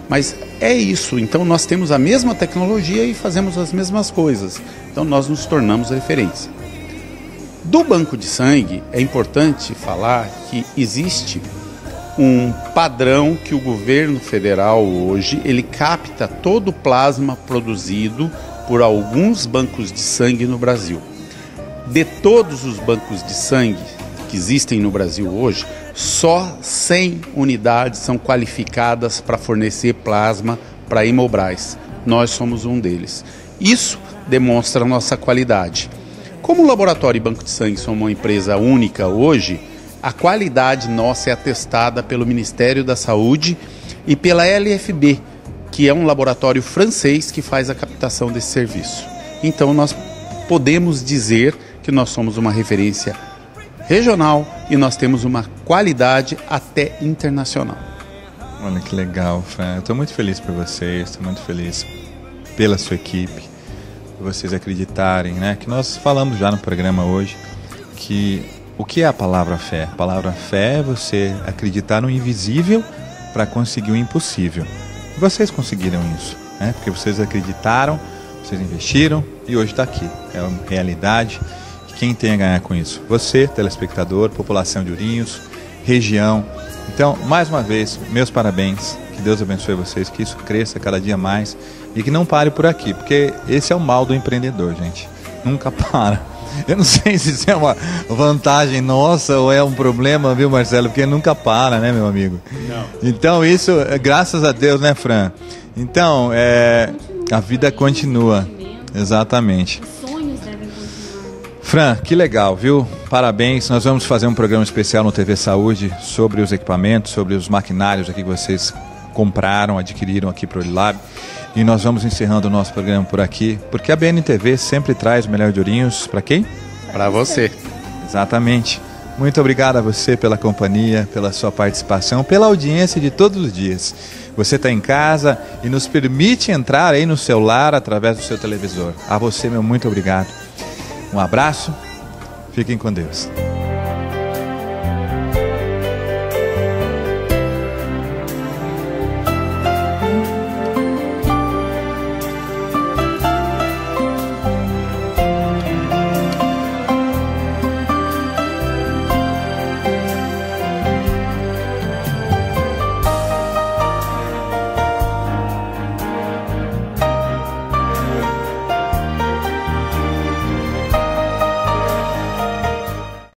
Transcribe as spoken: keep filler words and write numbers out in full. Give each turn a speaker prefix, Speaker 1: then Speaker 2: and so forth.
Speaker 1: Mas é isso, então nós temos a mesma tecnologia e fazemos as mesmas coisas. Então nós nos tornamos referência. Do banco de sangue, é importante falar que existe um padrão que o governo federal hoje, ele capta todo o plasma produzido por alguns bancos de sangue no Brasil. De todos os bancos de sangue que existem no Brasil hoje, só cem unidades são qualificadas para fornecer plasma para a Hemobras. Nós somos um deles. Isso demonstra a nossa qualidade. Como o Laboratório e Banco de Sangue são uma empresa única hoje, a qualidade nossa é atestada pelo Ministério da Saúde e pela L F B, que é um laboratório francês que faz a captação desse serviço. Então nós podemos dizer que nós somos uma referência regional e nós temos uma qualidade até internacional.
Speaker 2: Olha que legal, Fran. Eu estou muito feliz por vocês, estou muito feliz pela sua equipe, por vocês acreditarem, né? Que nós falamos já no programa hoje que o que é a palavra fé? A palavra fé é você acreditar no invisível para conseguir o impossível. E vocês conseguiram isso, né? Porque vocês acreditaram, vocês investiram e hoje está aqui. É uma realidade. Quem tem a ganhar com isso? Você, telespectador, população de Ourinhos, região. Então, mais uma vez, meus parabéns. Que Deus abençoe vocês, que isso cresça cada dia mais e que não pare por aqui, porque esse é o mal do empreendedor, gente. Nunca para. Eu não sei se isso é uma vantagem nossa ou é um problema, viu, Marcelo? Porque nunca para, né, meu amigo?
Speaker 1: Não.
Speaker 2: Então, isso, graças a Deus, né, Fran? Então, é, a vida continua. Exatamente. Fran, que legal, viu? Parabéns. Nós vamos fazer um programa especial no T V Saúde sobre os equipamentos, sobre os maquinários aqui que vocês compraram, adquiriram aqui para o Orilab. E nós vamos encerrando o nosso programa por aqui, porque a B N T V sempre traz o melhor de Ourinhos para quem?
Speaker 1: Para você.
Speaker 2: Exatamente. Muito obrigado a você pela companhia, pela sua participação, pela audiência de todos os dias. Você está em casa e nos permite entrar aí no celular através do seu televisor. A você, meu muito obrigado. Um abraço, fiquem com Deus.